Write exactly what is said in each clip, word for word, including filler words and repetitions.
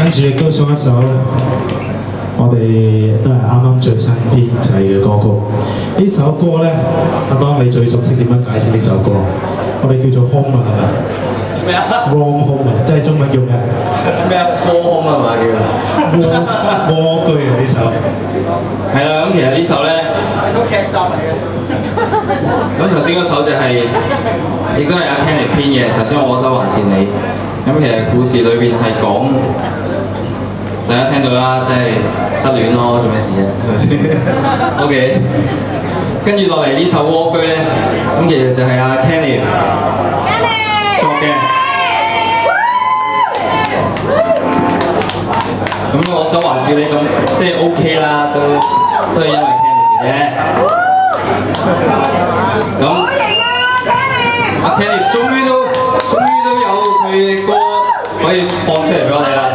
跟住亦都送一首我哋都係啱啱最新編製嘅歌曲。呢首歌咧，阿當你最熟悉點樣解釋呢首歌？我哋叫做 Home 啊，係咪？ 咩啊 ？Warm Home 啊，即係中文叫咩？ 咩啊 ？Small Home 係嘛叫？ 蝸蝸居啊呢首。 係啦，咁其實呢首咧係套劇集嚟嘅。咁頭先嗰首就係、是、亦都係阿 Kenny 編嘅，頭先我手還是你。咁其實故事裏邊係講大家聽到啦，即係失戀咯，做咩事啫？係咪先 ？OK。跟住落嚟呢首蝸居咧，咁其實就係阿 Kenny 作嘅。咁我手還是你咁，即係 OK 啦，都都係因為 Kenny 嘅啫。咁阿 Kenny 終於都終於都有佢嘅歌可以放出嚟俾我哋啦。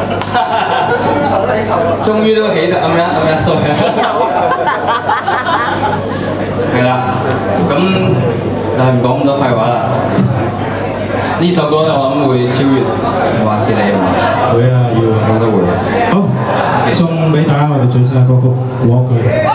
終於都起得咁樣咁樣衰啊！係啦，咁但係唔講咁多廢話啦。呢首歌咧，我諗會超越還是你啊嘛？ 會啊，要啊， 我都會。 好，送俾大家我哋最新嘅歌曲《蝸居》。